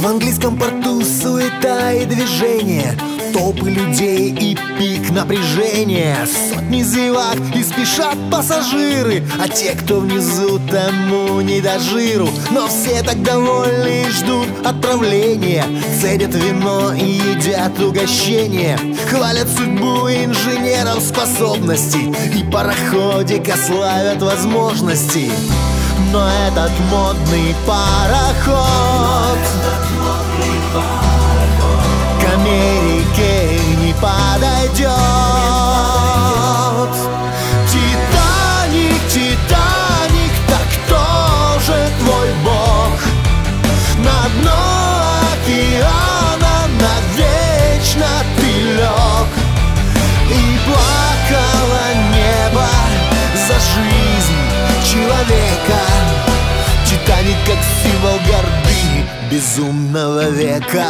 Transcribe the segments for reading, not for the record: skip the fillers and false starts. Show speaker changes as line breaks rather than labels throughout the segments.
В английском порту суета и движение, толпы людей и пик напряжения. Сотни зевак и спешат пассажиры, а те, кто внизу, тому не до жиру. Но все так довольны и ждут отправления, цедят вино и едят угощение. Хвалят судьбу инженеров способностей и пароходика славят возможности. Но этот модный пароход к Америке не подойдет. Титаник, Титаник, так кто же твой бог? На дно океана навечно ты лег, и плакало небо за жизнь человека. Титаник как символ гордыни безумного века.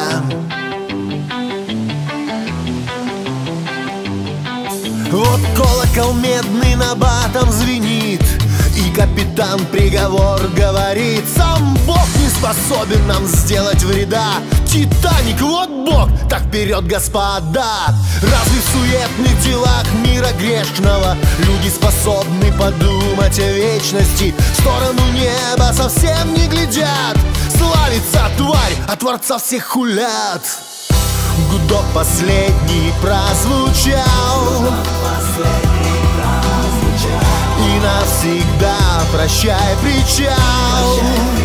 Вот колокол медный набатом звенит, и капитан приговор говорит: сам Бог не способен нам сделать вреда. Титаник, вот Бог, так вперед, господа! Разве в суетных делах мира грешного люди способны подумать о вечности? В сторону неба совсем не глядят, славится тварь, а Творца всех хулят. Гудок последний прозвучал, и навсегда прощай причал.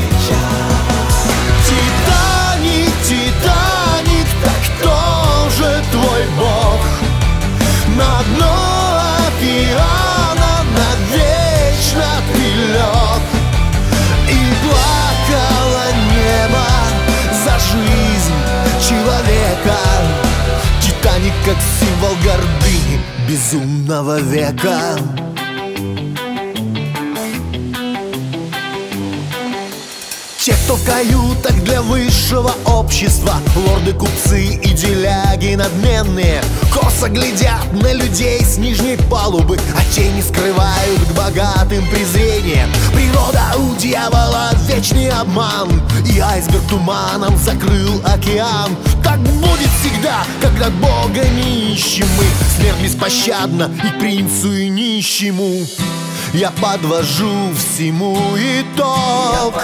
Титаник, Титаник, так кто же твой бог? На дно океана навечно ты лег, и плакало небо за жизнь человека. Титаник как символ гордыни безумного века. Те, кто в каютах для высшего общества, лорды, купцы и деляги надменные, косо глядят на людей с нижней палубы, а те не скрывают к богатым презрения. Природа у дьявола вечный обман, и айсберг туманом закрыл океан. Так будет всегда, когда Бога не ищем мы. Смерть беспощадна и принцу, и нищему. Я подвожу всему итог.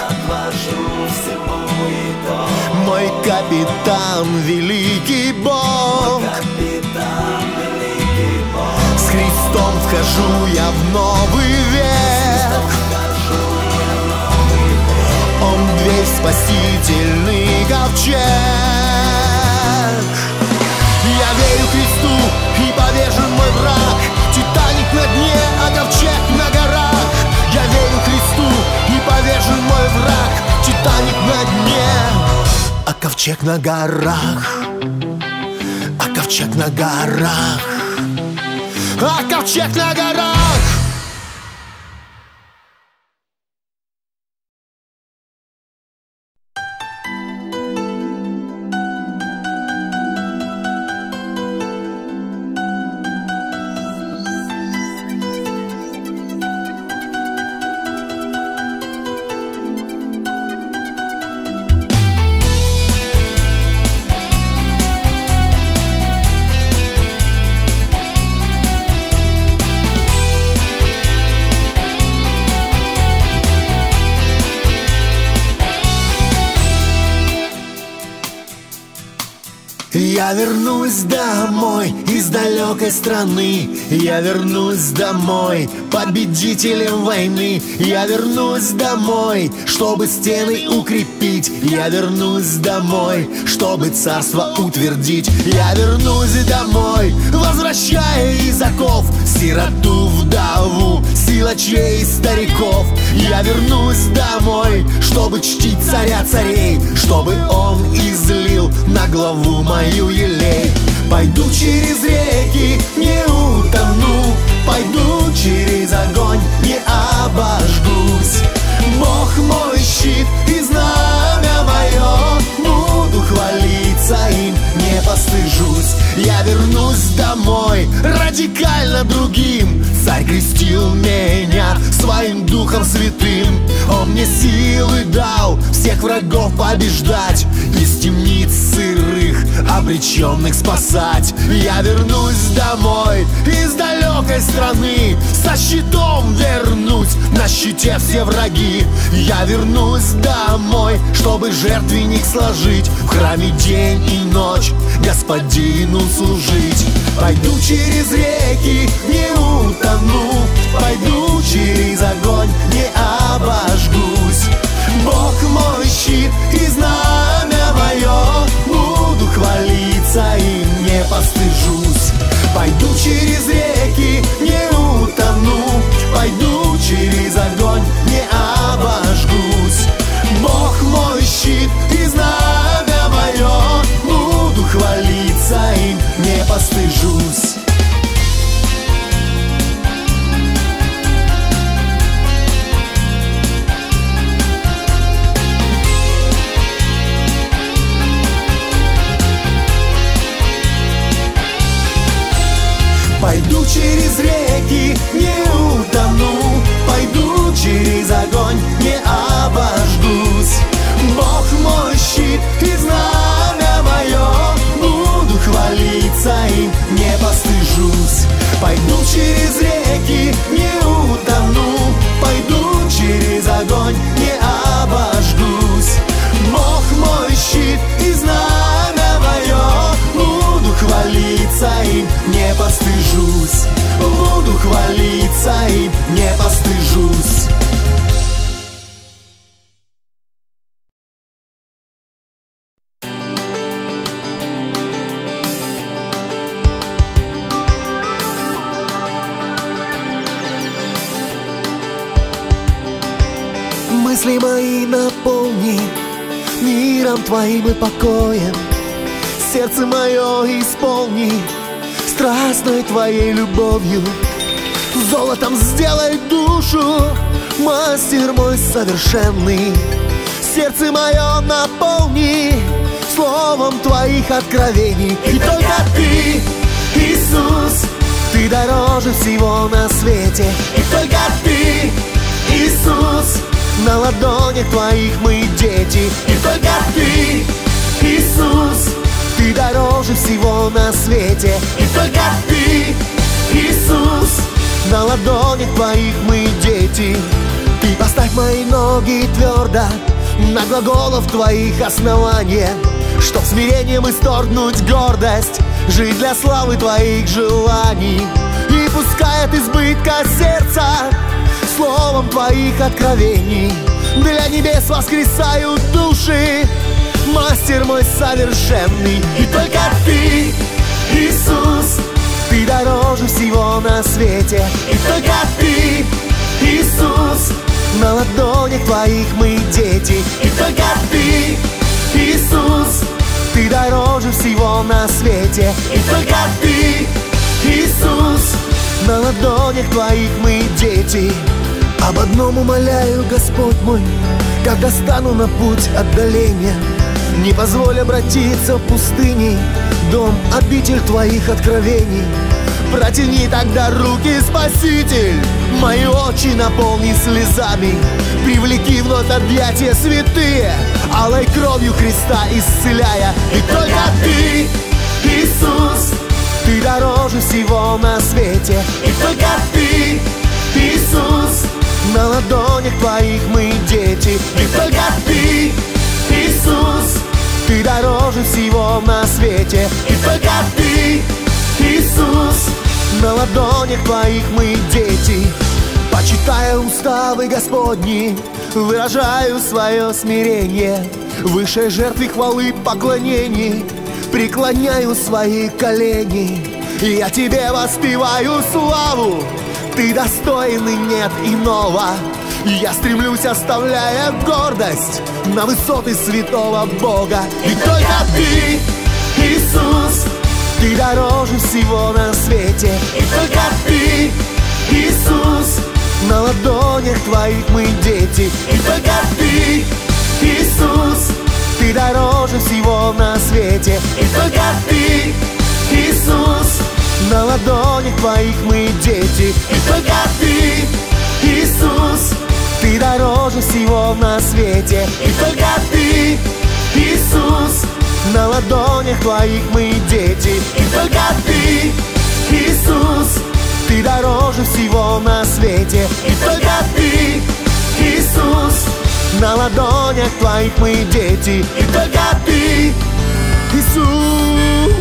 Мой капитан великий Бог. С Христом вхожу я в новый век. Он дверь в спасительный ковчег. Я верю Христу, и повержен мой враг. Титаник на дне, а ковчег на горах. Я верю Христу, и повержен мой враг. Титаник на дне, а ковчег на горах. А ковчег на горах. А ковчег на горах. Я вернусь домой из далекой страны. Я вернусь домой победителем войны. Я вернусь домой, чтобы стены укрепить. Я вернусь домой, чтобы царство утвердить. Я вернусь домой, возвращая из оков сироту, вдову, силачей, стариков. Я вернусь домой, чтобы чтить царя царей, чтобы он излил на главу мою елей. Пойду через реки, не утону, пойду через огонь, не обожгусь. Бог мой щит и знамя мое, буду хвалиться им, не постыжусь. Я вернусь домой радикально другим, царь Царь крестил меня своим Духом Святым. Он мне силы дал всех врагов побеждать, из темниц сырых обреченных спасать. Я вернусь домой из далекой страны, со щитом вернусь, на щите все враги. Я вернусь домой, чтобы жертвенник сложить, в храме день и ночь Господину служить. Пойду через реки, не утону, пойду через огонь, не обожгусь. Бог мой щит и знамя мое, буду хвалиться и не постыжусь. Пойду через реки, не утону, пойду через огонь, не обожгусь. Бог мой щит и знамя мое, буду хвалиться им, не постыжусь. Пойду через реки, не утону, пойду через огонь, не обожгусь. Бог мой щит и знамя мое, буду хвалиться им, не постыжусь. Пойду через реки, не утону, пойду через огонь, не обожгусь. Бог мой щит и знамя мое, буду хвалиться им, не постыжусь. Буду хвалиться им, не постыжусь. Мысли мои наполни миром Твоим и покоем, сердце мое исполни страстной Твоей любовью. Золотом сделай душу, мастер мой совершенный. Сердце мое наполни словом Твоих откровений. И только Ты, Иисус, Ты дороже всего на свете. И только Ты, Иисус, на ладонях Твоих мы дети. И только Ты, Иисус, Ты дороже всего на свете. И только Ты, Иисус, на ладонях Твоих мы дети. Ты поставь мои ноги твердо на глаголов Твоих основания, чтоб смирением исторгнуть гордость, жить для славы Твоих желаний. И пускай от избытка сердца словом Твоих откровений для небес воскресают души, мастер мой совершенный. И только Ты, Иисус, Ты дороже всего на свете. И только Ты, Иисус, на ладонях Твоих мы дети. И только Ты, Иисус, Ты дороже всего на свете. И только Ты, Иисус, на ладонях Твоих мы дети. Об одном умоляю, Господь мой, когда стану на путь отдаления, не позволь обратиться пустыней, дом, обитель Твоих откровений. Протяни тогда руки, Спаситель, мои очи наполни слезами, привлеки вновь объятия святые, алой кровью Христа исцеляя. И только Ты, Иисус, Ты дороже всего на свете. И только Ты, Иисус, на ладонях Твоих мы дети. И только Ты, Иисус, Ты дороже всего на свете. И только Ты, Иисус, на ладонях Твоих мы дети. Почитая уставы Господни, выражаю свое смирение, высшей жертве хвалы поклонений преклоняю свои колени. И я Тебе воспеваю славу, Ты достоин и нет иного. Я стремлюсь, оставляя гордость, на высоты святого Бога. И только Ты, Иисус, Ты дороже всего на свете. И только Ты, Иисус, на ладонях Твоих мы дети. И только Ты, Иисус, Ты дороже всего на свете. И только Ты, Иисус, На ладонях твоих мы дети. И только ты, Иисус, ты дороже всего на свете. И только ты, Иисус, на ладонях твоих мы дети. И только ты, Иисус, ты дороже всего на свете. И только ты, Иисус, на ладонях твоих мы дети. И только ты, Иисус.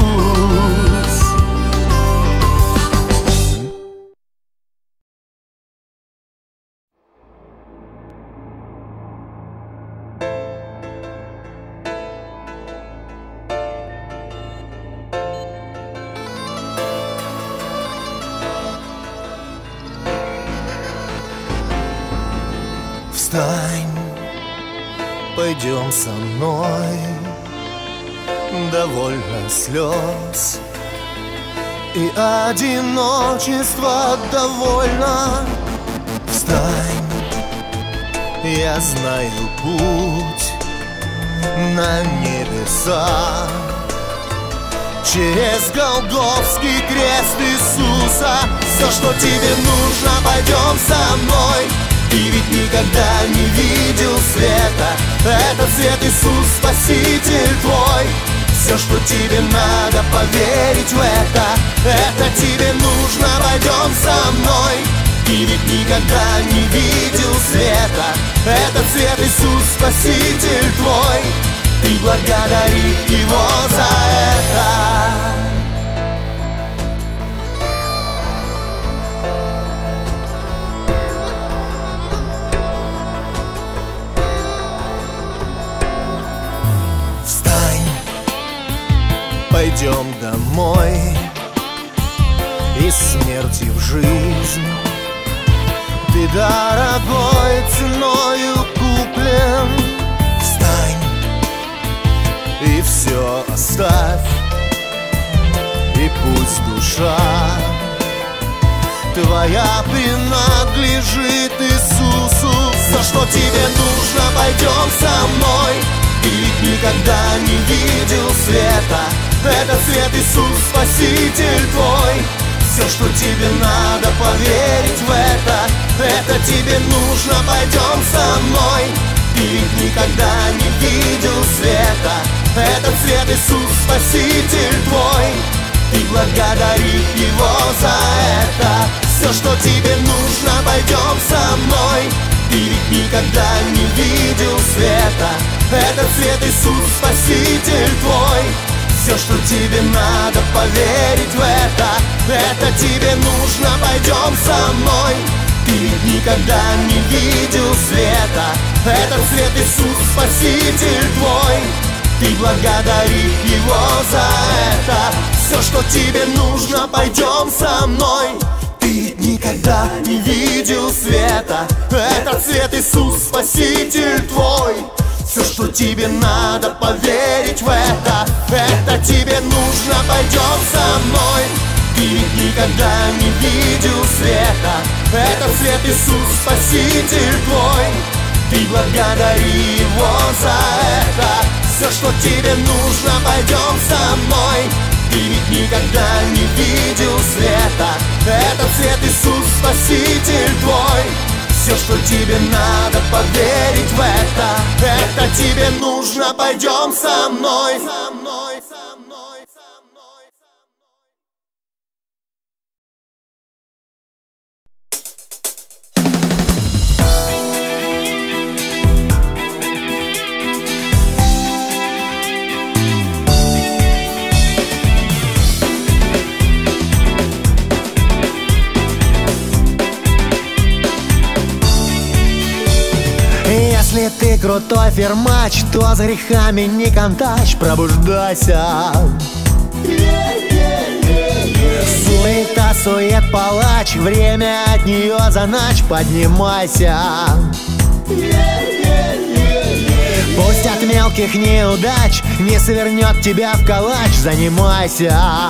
Встань, пойдем со мной, довольно слез и одиночества довольно. Встань, я знаю путь на небеса, через Голгофский крест Иисуса. Все, что тебе нужно, пойдем со мной. Ты ведь никогда не видел света, этот свет Иисус, Спаситель твой. Все, что тебе надо, поверить в это тебе нужно, пойдем со мной. Ты ведь никогда не видел света, этот свет Иисус, Спаситель твой. Ты благодари Его за это. Пойдем домой, из смерти в жизнь. Ты дорогой ценою куплен. Встань и все оставь, и пусть душа твоя принадлежит Иисусу. Все, что тебе нужно, пойдем со мной. Ты ведь никогда не видел света, этот свет Иисус, Спаситель твой. Все, что тебе надо, поверить в это тебе нужно, пойдем со мной. Ты ведь никогда не видел света, этот свет Иисус, Спаситель твой. Ты благодари Его за это. Все, что тебе нужно, пойдем со мной. Ты ведь никогда не видел света, этот свет Иисус, Спаситель твой. Все, что тебе надо, поверить в это тебе нужно, пойдем со мной. Ты ведь никогда не видел света, этот свет Иисус, Спаситель твой. Ты благодари Его за это. Все, что тебе нужно, пойдем со мной. Ты ведь никогда не видел света, этот свет Иисус, Спаситель твой. Все, что тебе надо, поверить в это тебе нужно, пойдем со мной. Ты ведь никогда не видел света, этот свет Иисус, Спаситель твой. Ты благодари Его за это. Все, что тебе нужно, пойдем со мной. Ты ведь никогда не видел света, этот свет Иисус, Спаситель твой. Все, что тебе надо, поверить в это тебе нужно, пойдем со мной. Если ты крутой фермач, то с грехами не контач, пробуждайся. Суета, сует, палач, время от нее за ночь, поднимайся. Пусть от мелких неудач не свернет тебя в калач, занимайся.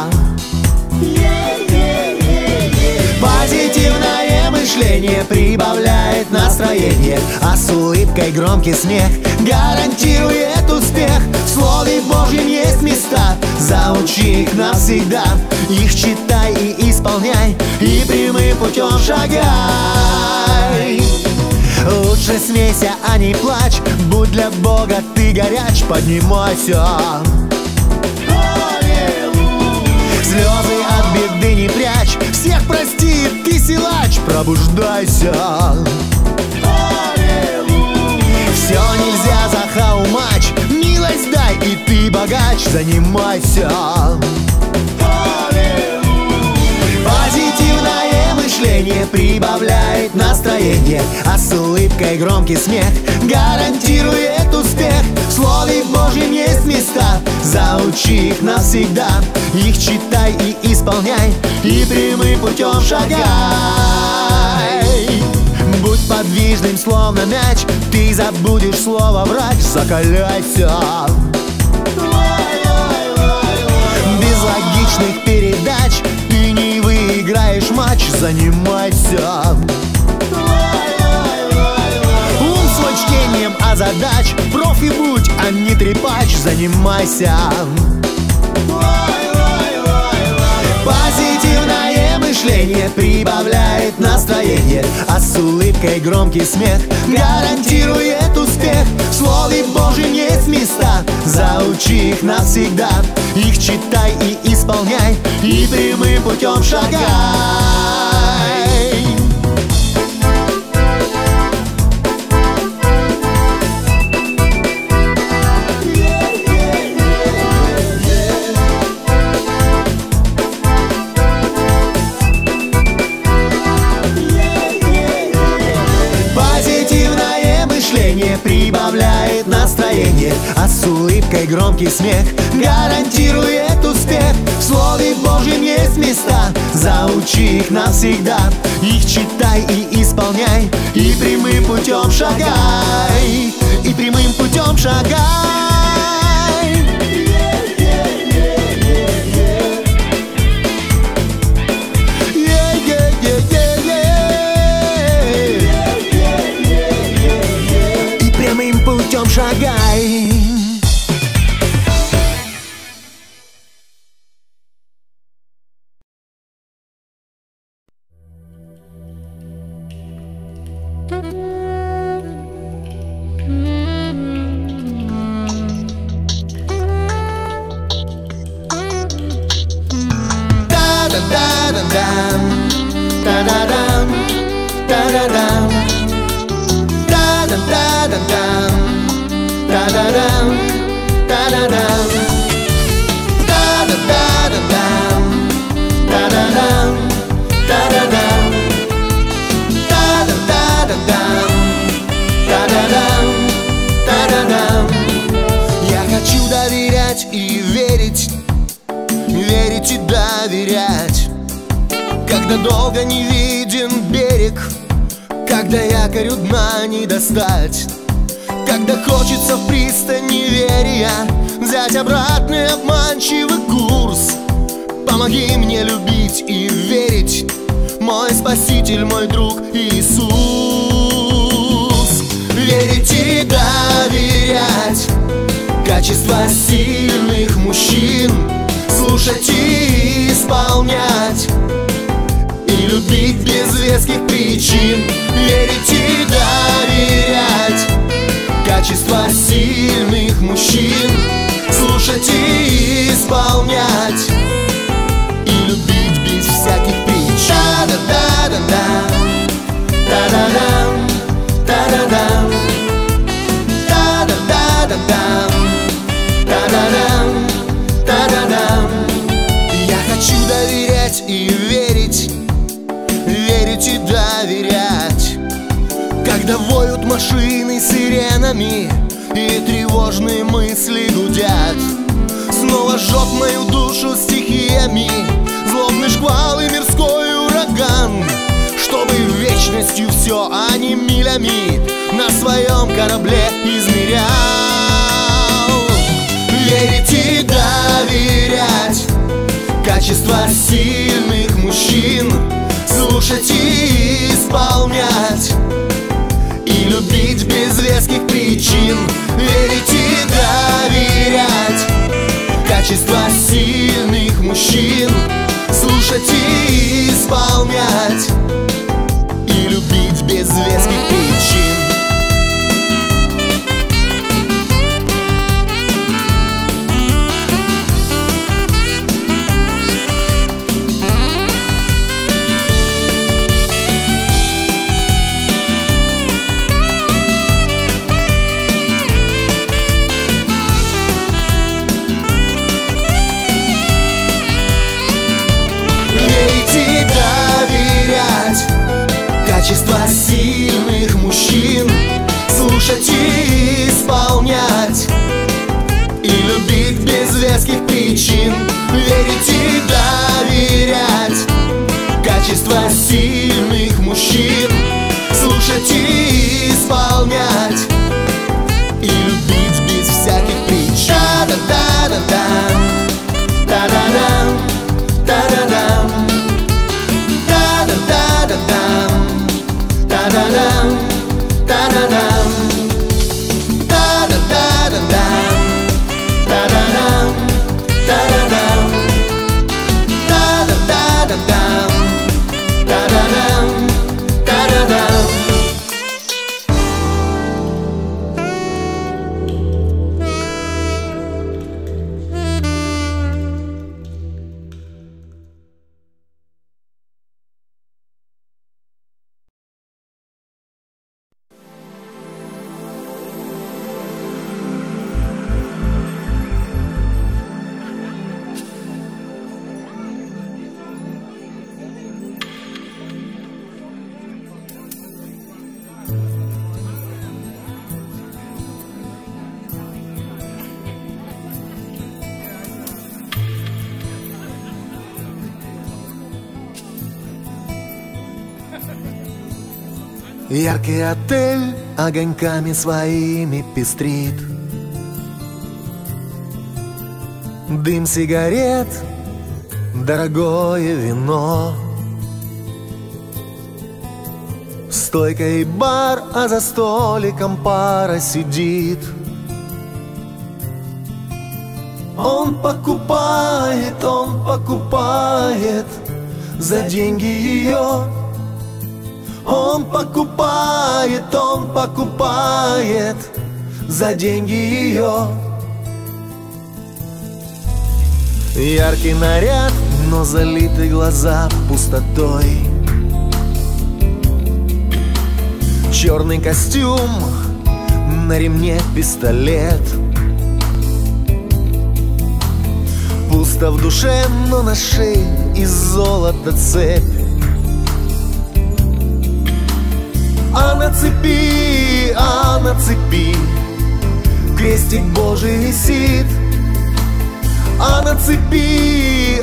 Позитивное мышление прибавляет настроение. настроение, а с улыбкой громкий смех гарантирует успех. В Слове Божьем есть места, заучи их навсегда. Их читай и исполняй, и прямым путем шагай. Лучше смейся, а не плачь, будь для Бога ты горяч, поднимайся. Слезы от беды не прячь, всех прости, ты силач, пробуждайся. Все нельзя захаумач, милость дай, и ты богач, занимайся. Позитивное мышление прибавляет настроение, а с улыбкой громкий смех гарантирует успех. В Слове Божьем есть места, заучи их навсегда. Их читай и исполняй, и прямым путем шагай. Будь подвижным, словно мяч, ты забудешь слово врач, закаляйся. Без логичных передач ты не выиграешь матч, занимайся. Ум свой чтением озадач, профи будь, а не трепач, занимайся. Позитивное мышление прибавляет настроение, а с улыбкой громкий смех гарантирует успех. В Слове Божьем есть места, заучи их навсегда. Их читай и исполняй, и прямым путем шагай. Прибавляет настроение, а с улыбкой громкий смех гарантирует успех. В Слове Божьем есть места, заучи их навсегда. Их читай и исполняй, и прямым путем шагай, и прямым путем шагай. Шагай. Та-да-да-да-дам, та-да-дам, та-да-дам, та-да-да-да-дам. Ta-da-dam, ta-da-dam, ta-da-da-da-dam, ta-da-dam, ta-da-dam, та-да-да-да-дам, та-да-дам, та-да-дам. Я хочу доверять и верить, верить и доверять, когда долго не виден берег, когда якорю дна не достать, когда хочется в пристань неверия взять обратный обманчивый курс. Помоги мне любить и верить, мой Спаситель, мой друг Иисус. Верить и доверять — качество сильных мужчин. Слушать и исполнять, и любить без веских причин. Верить и доверять — качество сильных мужчин. Слушать и исполнять, и любить без всяких причин. Та-да-да-да-дам, та-да-дам, та-да-дам, та-да-да-да-дам, та-да-дам, та-да-дам. Я хочу доверять и верить, верить и доверять, когда воют машины сиренами и тревожные мысли гудят. Снова жжет мою душу стихиями злобный шквал и мирской ураган, чтобы вечностью все, а не милями, на своем корабле измерял. Верить и доверять — качество сильных мужчин. Слушать и исполнять, доверять и любить без веских причин. Качество сильных мужчин слушать и исполнять и любить без веских причин. Верить и доверять. Качество сильных мужчин слушать и исполнять и любить без всяких причин. Да-да-да-да-да, да-да-да, да-да-да, да-да-да-да-да. Da-da-dum, da-da-dum, da-da-da-da-dum, da-da-dum, da-da-dum, da-da-da-da-dum, da-da-dum, da-da-dum. Яркий отель огоньками своими пестрит. Дым сигарет, дорогое вино. Стойка и бар, а за столиком пара сидит. Он покупает за деньги ее. Он покупает за деньги ее. Яркий наряд, но залиты глаза пустотой. Черный костюм, на ремне пистолет. Пусто в душе, но на шее из золота цепь. А на цепи крестик Божий висит. А на цепи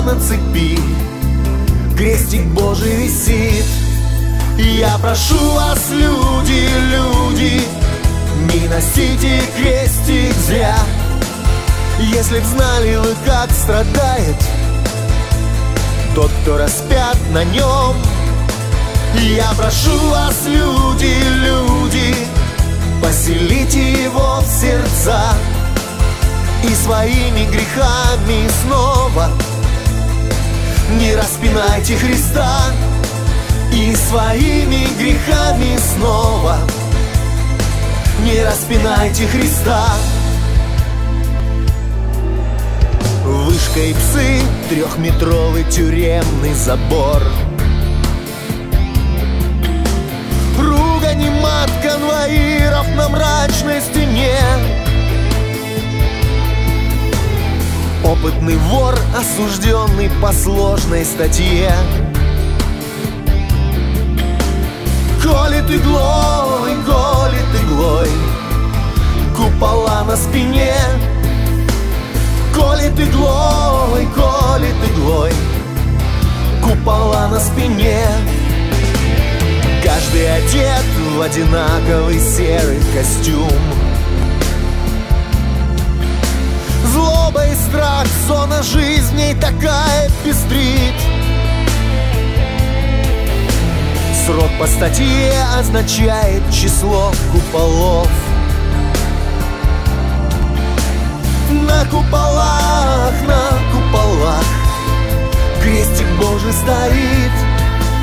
крестик Божий висит. Я прошу вас, люди, не носите крестик зря. Если б знали вы, как страдает тот, кто распят на нем. Я прошу вас, люди, поселите его в сердца и своими грехами снова не распинайте Христа. И своими грехами снова не распинайте Христа. Вышка и псы, 3-метровый тюремный забор. Ругань и мат конвоиров на мрачной стене. Опытный вор, осужденный по сложной статье. Колет иглой, купола на спине. Колет иглой, купола на спине. Каждый одет в одинаковый серый костюм. Злоба и страх, зона жизни такая пестрит. Срок по статье означает число куполов. На куполах крестик Божий стоит.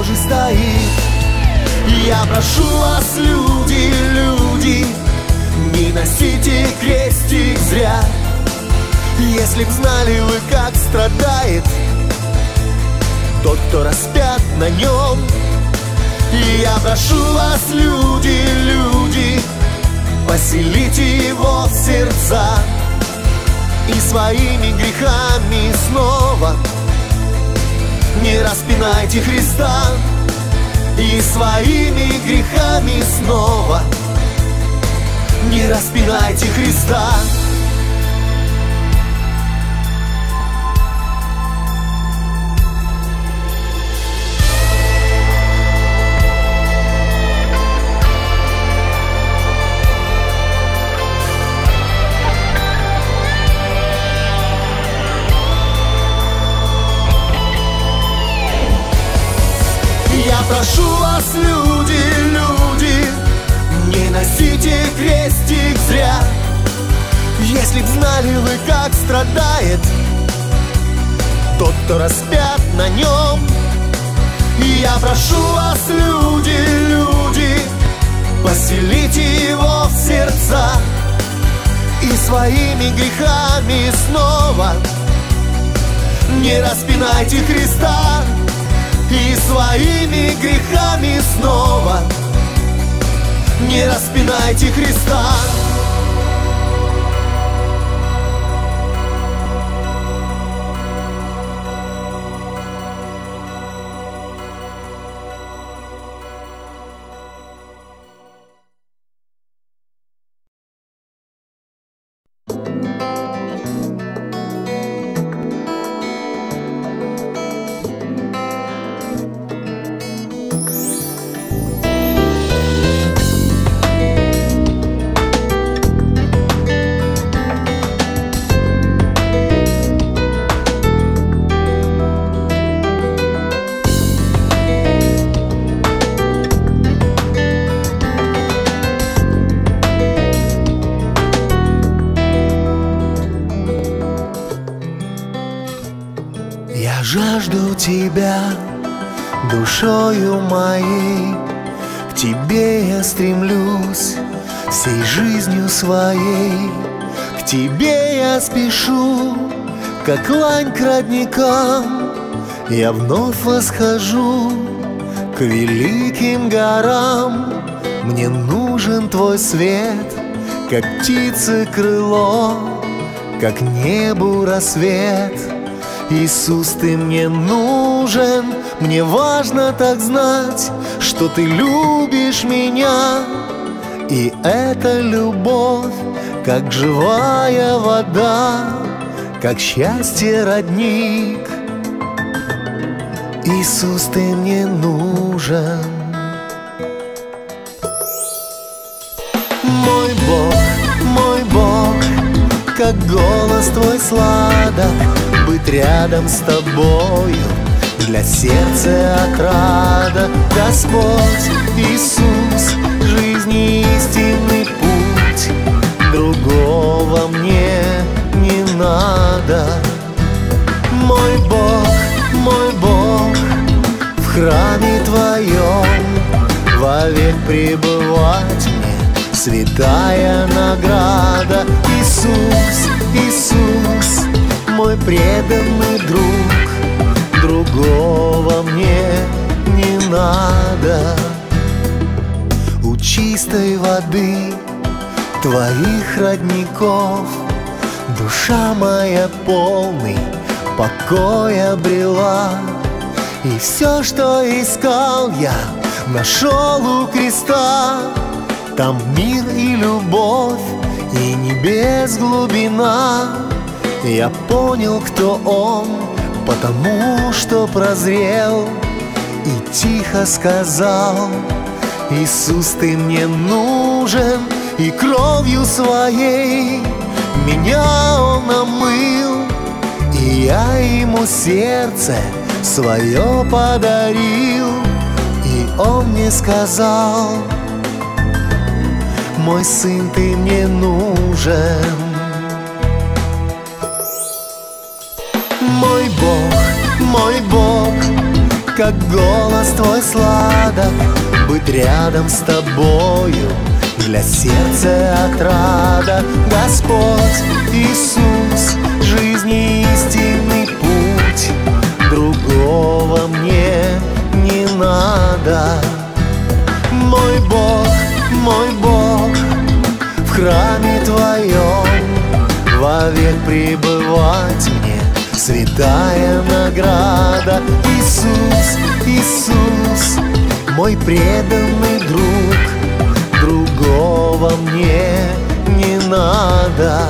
тоже стоит. Я прошу вас, люди, люди, не носите крестик зря. Если б знали вы, как страдает тот, кто распят на нем. Я прошу вас, люди, люди, поселите его в сердца и своими грехами снова не распинайте Христа. И своими грехами снова не распинайте Христа. Прошу вас, люди, люди, не носите крестик зря. Если б знали вы, как страдает тот, кто распят на нем. Я прошу вас, люди, люди, поселите его в сердца и своими грехами снова не распинайте Христа. И своими грехами снова не распинайте Христа. Жажду тебя душою моей, к тебе я стремлюсь всей жизнью своей. К тебе я спешу, как лань к родникам, я вновь восхожу к великим горам. Мне нужен твой свет, как птицы крыло, как небу рассвет. Иисус, ты мне нужен, мне важно так знать, что ты любишь меня. И эта любовь, как живая вода, как счастье родник. Иисус, ты мне нужен. Мой Бог, как голос твой сладок, быть рядом с тобою для сердца отрада. Господь Иисус, жизни истинный путь, другого мне не надо. Мой Бог, в храме твоем вовек пребывать мне святая награда. Иисус, Иисус, мой преданный друг, другого мне не надо. У чистой воды твоих родников душа моя полный покой обрела. И все, что искал, я нашел у креста. Там мир и любовь, и небес глубина. Я понял, кто Он, потому что прозрел и тихо сказал: Иисус, ты мне нужен, и кровью своей меня Он омыл, и я Ему сердце свое подарил. И Он мне сказал: мой сын, ты мне нужен. Мой Бог, как голос твой сладок. Быть рядом с тобою для сердца отрада. Господь Иисус, жизни истинный путь, другого мне не надо. Мой Бог, в храме твоем вовек пребывать мне святая награда. Иисус, Иисус, мой преданный друг, другого мне не надо.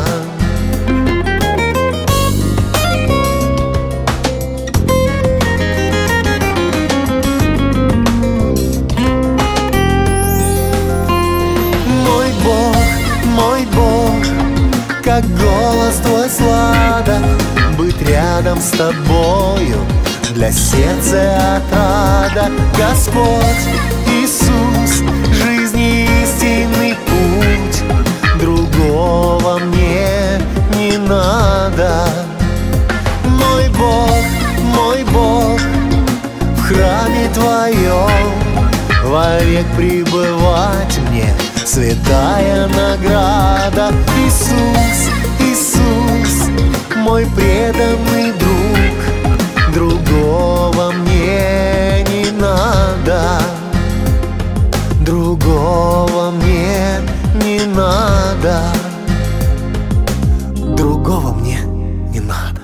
Мой Бог, как голос твой сладок. Быть рядом с тобою для сердца отрада. Господь Иисус, жизни истинный путь, другого мне не надо. Мой Бог, в храме твоем вовек пребывать мне святая награда. Иисус, Иисус, мой преданный друг, другого мне не надо. Другого мне не надо. Другого мне не надо.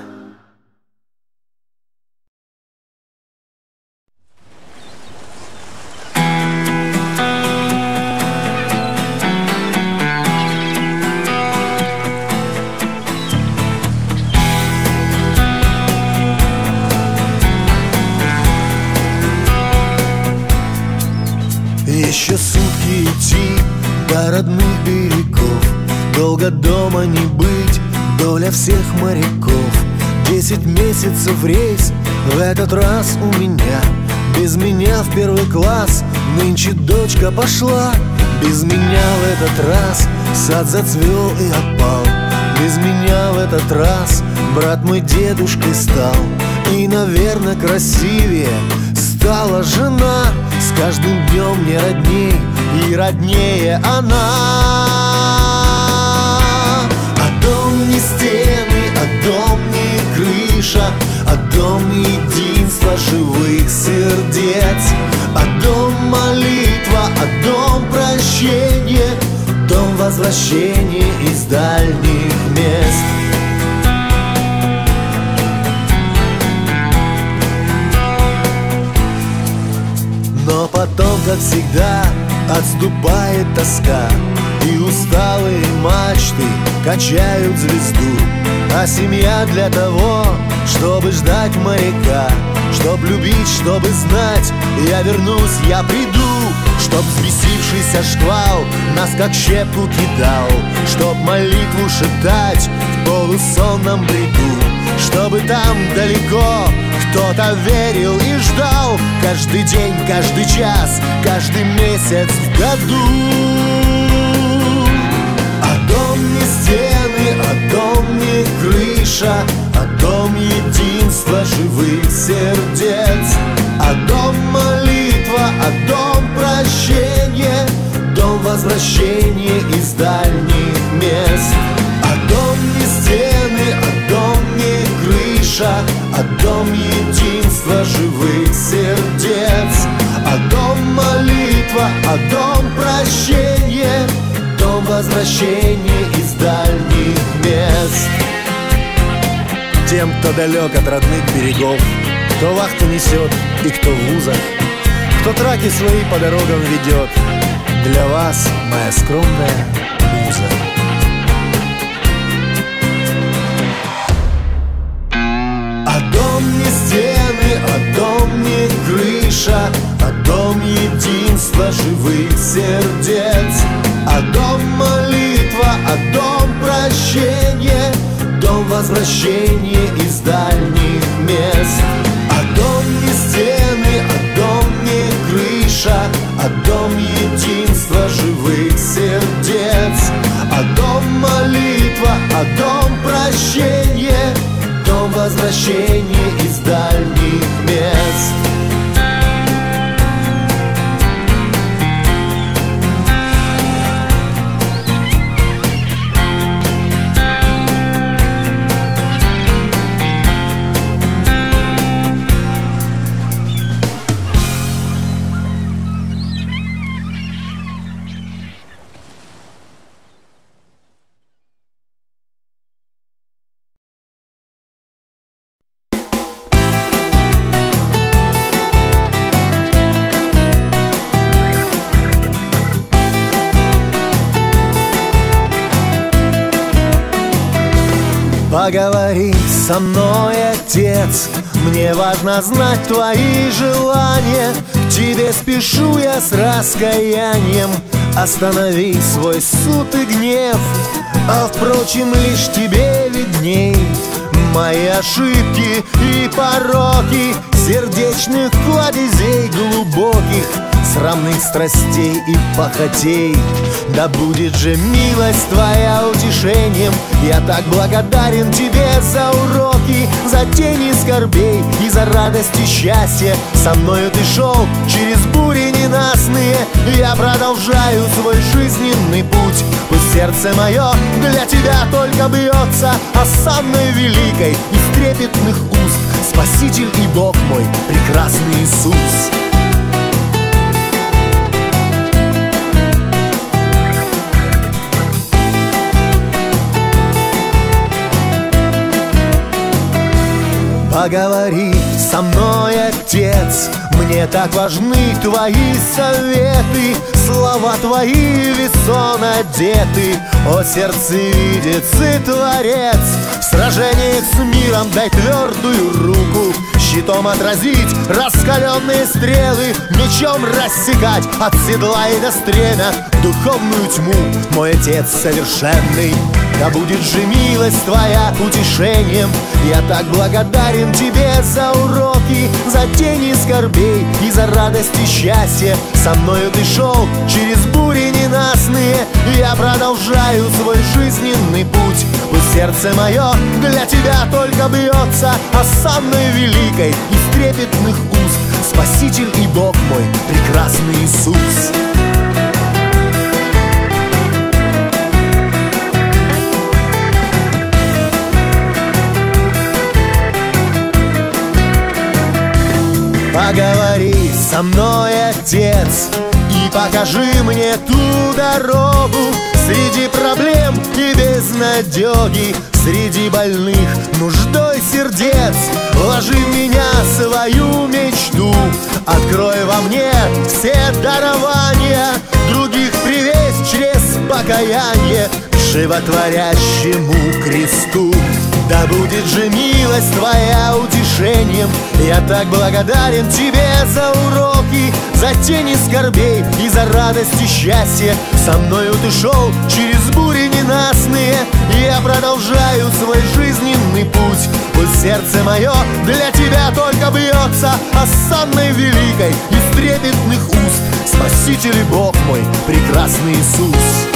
Еще сутки идти до родных берегов, долго дома не быть, доля всех моряков. 10 месяцев рейс в этот раз у меня. Без меня в первый класс нынче дочка пошла. Без меня в этот раз сад зацвел и опал. Без меня в этот раз брат мой дедушкой стал. И, наверное, красивее стала жена. С каждым днем мне родней и роднее она. А дом не стены, а дом не крыша, а дом единства живых сердец. А дом молитва, а дом прощение, дом возвращения из дальних мест. Но потом, как всегда, отступает тоска, и усталые мачты качают звезду. А семья для того, чтобы ждать моряка, чтоб любить, чтобы знать, я вернусь, я приду. Чтоб взбесившийся шквал нас как щепку кидал, чтоб молитву шептать в полусонном бреду. Чтобы там далеко кто-то верил и ждал каждый день, каждый час, каждый месяц в году. А дом не стены, а дом не крыша, а дом единства живых сердец. А дом молитва, а дом прощения, дом возвращения из дальних мест. А дом не стены, а дом не крыша, а дом единства живых сердец. А дом молитва, а дом прощения, дом возвращения из дальних мест. Тем, кто далек от родных берегов, кто вахту несет и кто в вузах, кто траки свои по дорогам ведет, для вас моя скромная муза. А дом не стены, а дом не крыша, а дом единства живых сердец. А дом молитва, а дом прощения, дом возвращения из дальних мест. А дом не стены, а дом не крыша, а дом единства живых сердец. А дом молитва, а дом прощения, дом возвращения из дальних мест. Поговори со мной, Отец, мне важно знать твои желания. К тебе спешу я с раскаянием, останови свой суд и гнев. А впрочем, лишь тебе видней мои ошибки и пороки, сердечных кладезей глубоких, срамных страстей и похотей. Да будет же милость твоя утешением. Я так благодарен тебе за уроки, за тени скорбей и за радости счастья. Со мною ты шел через бури ненастные. Я продолжаю свой жизненный путь. Пусть сердце мое для тебя только бьется осанной великой из трепетных уст. Спаситель и Бог мой, прекрасный Иисус. Поговори со мной, Отец, мне так важны твои советы. Слова твои в весон одеты, о сердце видит Творец. В сражениях с миром дай твердую руку, щитом отразить раскаленные стрелы, мечом рассекать от седла и до стремя духовную тьму, мой Отец совершенный. Да будет же милость твоя утешением. Я так благодарен тебе за уроки, за тени скорбей и за радости счастья. Со мною ты шел через бури ненастные. Я продолжаю свой жизненный путь. Пусть сердце мое для тебя только бьется осанной великой из трепетных уст. Спаситель и Бог мой, прекрасный Иисус. Поговори со мной, Отец, и покажи мне ту дорогу среди проблем и безнадеги, среди больных нуждой сердец. Вложи в меня свою мечту, открой во мне все дарования, других привезь через покаяние к животворящему кресту. Да будет же милость твоя утешением. Я так благодарен тебе за уроки, за тени скорбей и за радости счастья. Со мною ты шел через бури ненастные. Я продолжаю свой жизненный путь. Пусть сердце мое для тебя только бьется осанной великой из трепетных уст. Спаситель и Бог мой, прекрасный Иисус.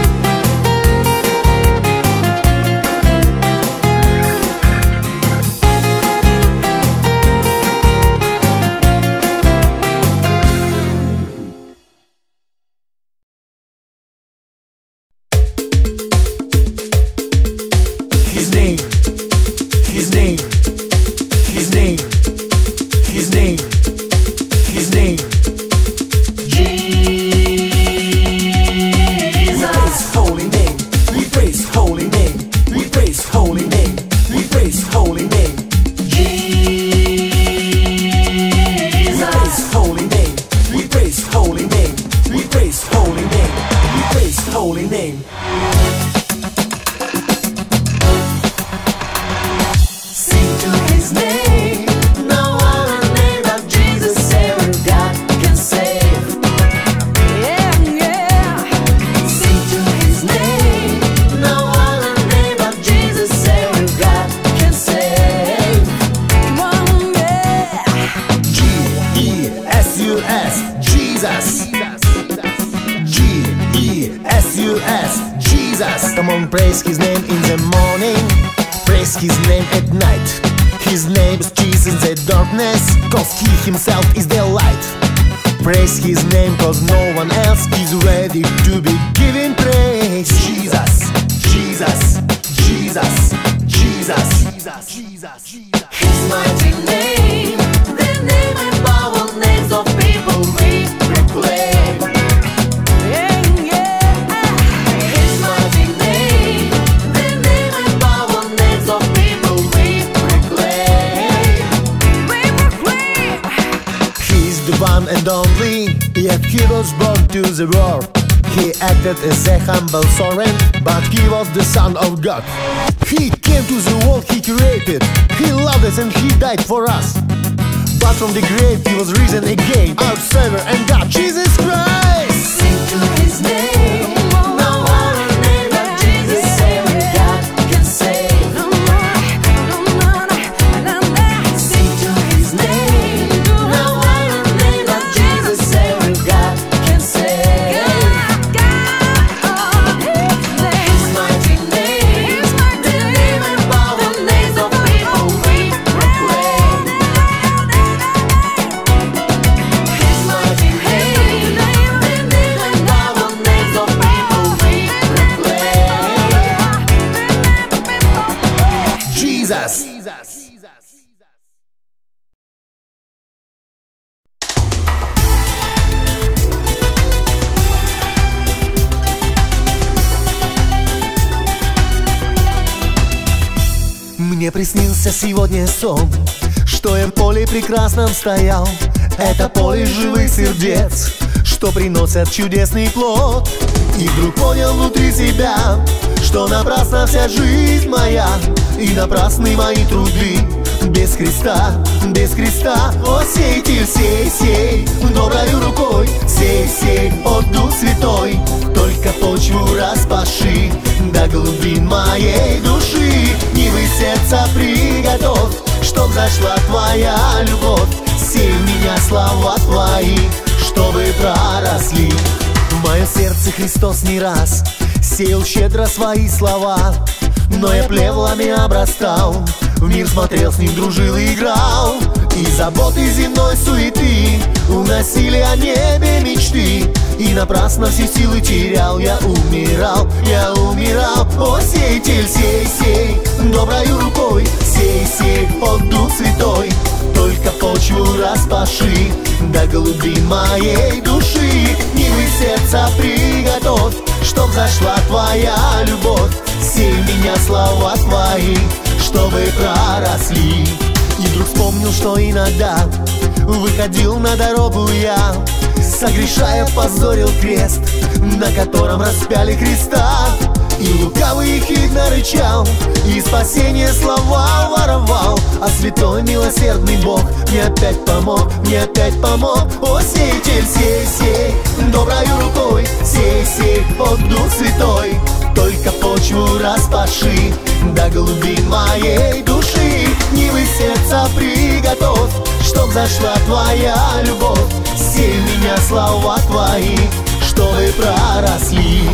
Come on, praise His name in the morning, praise His name at night. His name is Jesus in the darkness, cause He Himself is the light. Praise His name cause no one else is ready to be given praise. Jesus, Jesus, Jesus, Jesus, Jesus.
His mighty name, the name above all names of people we proclaim.
One and only, yet he was born to the world. He acted as a humble servant, but he was the Son of God. He came came to the world He created. He loved us and He died for us. But from the grave He was risen again, our Savior and God, Jesus Christ.
Sing to His name. No other name but Jesus, Savior God can save. Sing to His name. No other name but Jesus, Savior God can save. His mighty name, the name above the names of people we proclaim. His mighty name, the name above the names of people we proclaim.
Jesus. Мне приснился сегодня сон, что я в поле прекрасном стоял. Это поле живых сердец, что приносят чудесный плод. И вдруг понял внутри себя, что напрасна вся жизнь моя, и напрасны мои труды. Без Христа, о сеятель, сей, сей, доброю рукой, сей, сей, о Дух Святой, только почву распаши до глубин моей души. Нивы сердца приготовь, чтоб зашла Твоя любовь. Сей в меня слова Твои, чтобы проросли. В моем сердце Христос не раз сеял щедро свои слова, но я плевлами обрастал, в мир смотрел, с ним дружил и играл. И заботы земной суеты уносили о небе мечты, и напрасно все силы терял, я умирал. О сеятель, сей, сей, доброю рукой, сей, сей, о Дух Святой, только почву распаши до глубин моей души. Нивы сердца приготовь, чтоб зашла Твоя любовь. Сей в меня слова Твои, чтобы проросли. И вдруг вспомнил, что иногда выходил на дорогу я, согрешая, позорил крест, на котором распяли Христа. И лукавый ехидно рычал, и спасение слова воровал. А святой милосердный Бог мне опять помог, О сеятель, сей, сей, доброю рукой, сей, сей, о Дух Святой, только почву распаши до глубин моей души. Нивы сердца приготовь, чтоб зашла Твоя любовь. Сей в меня слова Твои, чтобы проросли.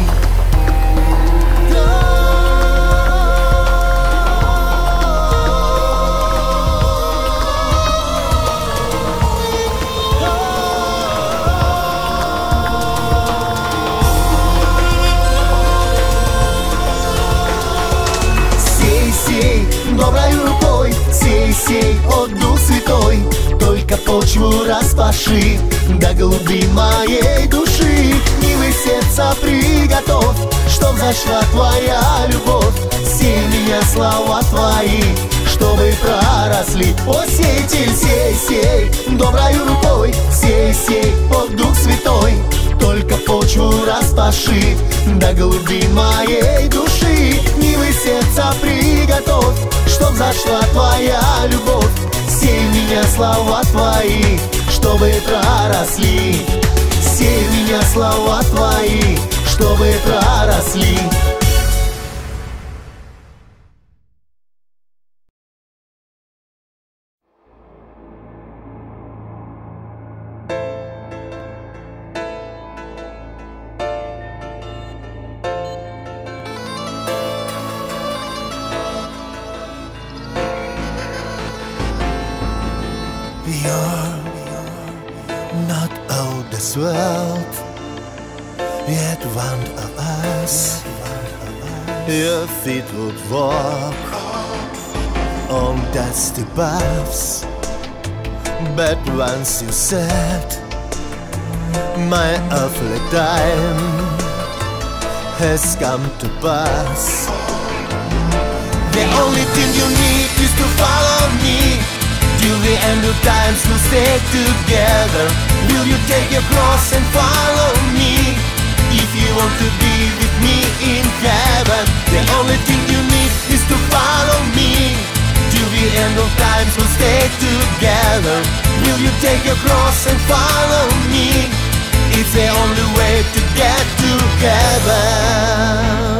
Доброю рукой, сей, сей, о Дух Святой, только почву распаши до глубин моей души. Нивы сердца приготовь, чтоб зашла Твоя любовь. Сей в меня слова Твои, чтобы проросли. О сеятель, сей, сей, доброю рукой, сей, сей, о Дух Святой, только почву распаши до глубин моей души. Нивы сердца приготовь, чтоб зашла Твоя любовь. Сей в меня слова Твои, чтобы проросли. Сей в меня слова Твои, чтобы проросли. You're not of this world, yet one of us. Your feet would walk on dusty paths, but once you said, my earthly time has come to pass. The only thing you need is to follow me till the end of times. We'll stay together. Will you take your cross and follow me if you want to be with me in heaven? The only thing you need need is to follow me. Till the end of times we'll stay together. Will you take your cross and follow me? It's the only way to get to heaven.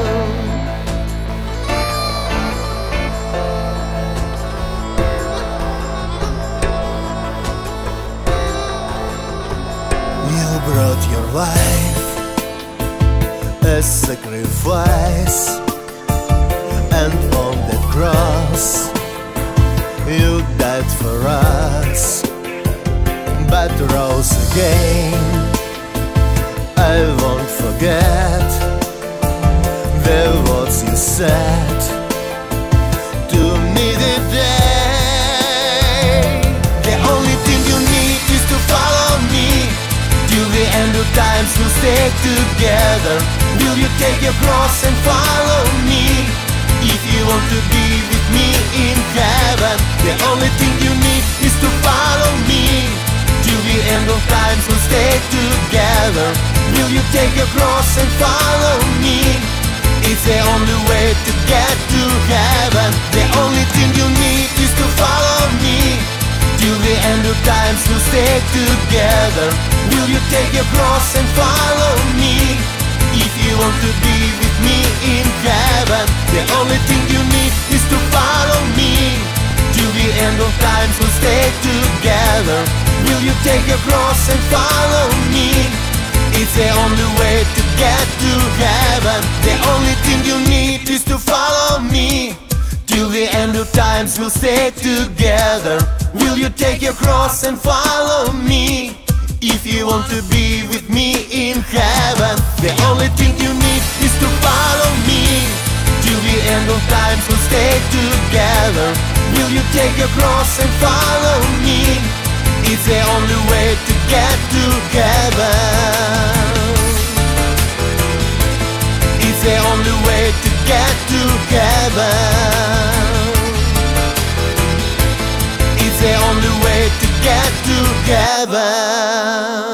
You brought your life as sacrifice, and on the cross you died for us, but rose again. I won't forget the words you said to me today. The only thing you need is to follow me. Till the end of times we'll stay together. Will you take your cross and follow me? If you want to be with me in heaven, the only thing you need is to follow me. Till the end of times we'll stay together. Will you take your cross and follow me? It's the only way to get to heaven. The only thing you need is to follow me. Till the end of times we'll stay together. Will you take your cross and follow me? If you want to be with me in heaven, the only thing you need is to follow me. Till the end of times we'll stay together. Will you take your cross and follow me? It's the only way to get to heaven. The only thing you need is to follow me. Till the end of times we'll stay together. Will you take your cross and follow me? If you want to be with me in heaven, the only thing you need is to follow me. Till the end of times we'll stay together. Will you take your cross and follow me? It's the only way to get to heaven. It's the only way to get to heaven. It's the only way to get to heaven.